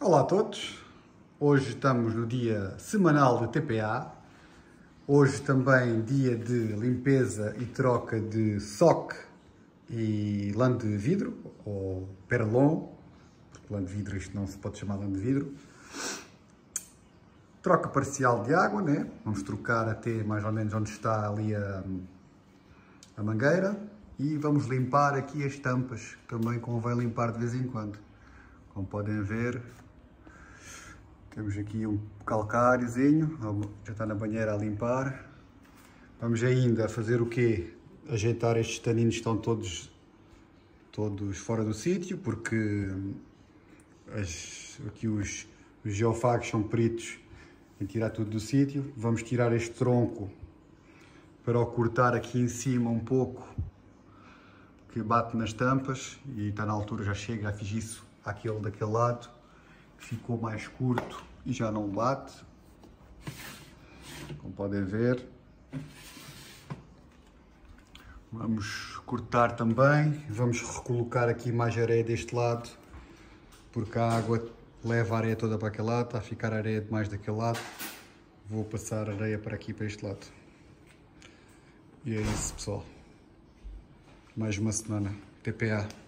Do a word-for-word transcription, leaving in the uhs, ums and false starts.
Olá a todos, hoje estamos no dia semanal de T P A, hoje também dia de limpeza e troca de S O C e lã de vidro, ou perlon, porque lã de vidro isto não se pode chamar lã de vidro. Troca parcial de água, né? Vamos trocar até mais ou menos onde está ali a, a mangueira e vamos limpar aqui as tampas, também convém limpar de vez em quando. Como podem ver, temos aqui um calcáriozinho, já está na banheira a limpar. Vamos ainda fazer o quê? Ajeitar estes taninos que estão todos, todos fora do sítio, porque as, aqui os, os geofagos são peritos em tirar tudo do sítio. Vamos tirar este tronco para o cortar aqui em cima um pouco, que bate nas tampas, e está na altura, já chega, já fiz isso àquele daquele lado, que ficou mais curto e já não bate, como podem ver. Vamos cortar também, vamos recolocar aqui mais areia deste lado, porque a água leva a areia toda para aquele lado, está a ficar areia demais daquele lado. Vou passar areia para aqui, para este lado. E é isso, pessoal. Mais uma semana. T P A.